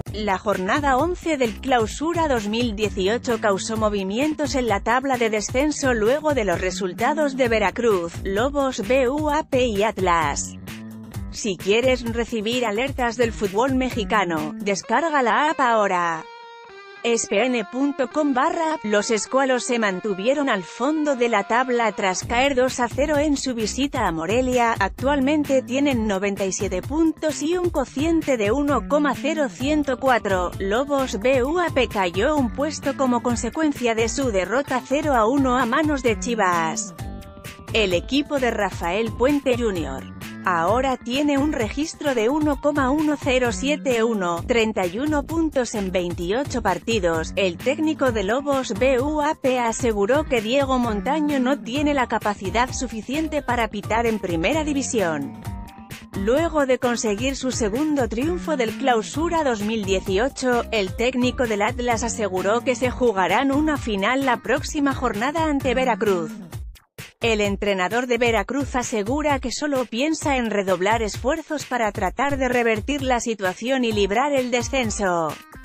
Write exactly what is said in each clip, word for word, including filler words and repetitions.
La jornada once del Clausura dos mil dieciocho causó movimientos en la tabla de descenso luego de los resultados de Veracruz, Lobos B U A P y Atlas. Si quieres recibir alertas del fútbol mexicano, descarga la app ahora. E S P N punto com barra, los escualos se mantuvieron al fondo de la tabla tras caer dos a cero en su visita a Morelia. Actualmente tienen noventa y siete puntos y un cociente de uno coma cero ciento cuatro. Lobos B U A P cayó un puesto como consecuencia de su derrota cero a uno a manos de Chivas. El equipo de Rafael Puente junior ahora tiene un registro de uno coma uno cero siete uno, treinta y uno puntos en veintiocho partidos. El técnico de Lobos B U A P aseguró que Diego Montaño no tiene la capacidad suficiente para pitar en primera división. Luego de conseguir su segundo triunfo del Clausura dos mil dieciocho, el técnico del Atlas aseguró que se jugarán una final la próxima jornada ante Veracruz. El entrenador de Veracruz asegura que solo piensa en redoblar esfuerzos para tratar de revertir la situación y librar el descenso.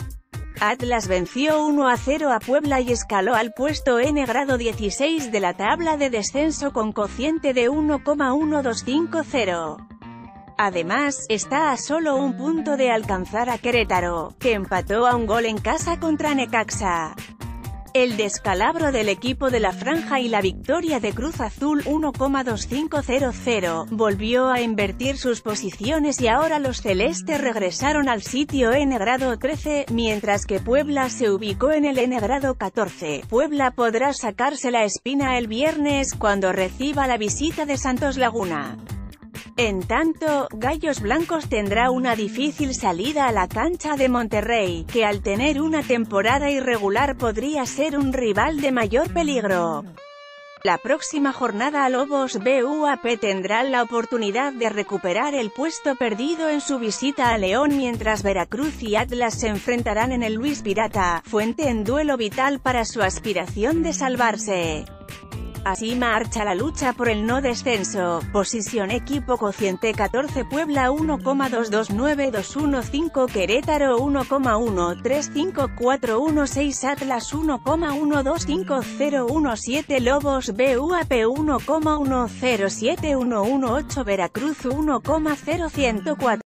Atlas venció uno a cero a Puebla y escaló al puesto N grado dieciséis de la tabla de descenso con cociente de uno coma uno dos cinco cero. Además, está a solo un punto de alcanzar a Querétaro, que empató a un gol en casa contra Necaxa. El descalabro del equipo de la Franja y la victoria de Cruz Azul uno coma dos cinco cero cero, volvió a invertir sus posiciones y ahora los celestes regresaron al sitio N grado trece, mientras que Puebla se ubicó en el N grado catorce. Puebla podrá sacarse la espina el viernes, cuando reciba la visita de Santos Laguna. En tanto, Gallos Blancos tendrá una difícil salida a la cancha de Monterrey, que al tener una temporada irregular podría ser un rival de mayor peligro. La próxima jornada Lobos B U A P tendrá la oportunidad de recuperar el puesto perdido en su visita a León, mientras Veracruz y Atlas se enfrentarán en el Luis Pirata Fuente en duelo vital para su aspiración de salvarse. Así marcha la lucha por el no descenso. Posición equipo cociente catorce, Puebla uno coma dos dos nueve dos uno cinco, Querétaro uno coma uno tres cinco cuatro uno seis, Atlas uno coma uno dos cinco cero uno siete, Lobos B U A P uno coma uno cero siete uno uno ocho, Veracruz uno coma cero uno cero cuatro.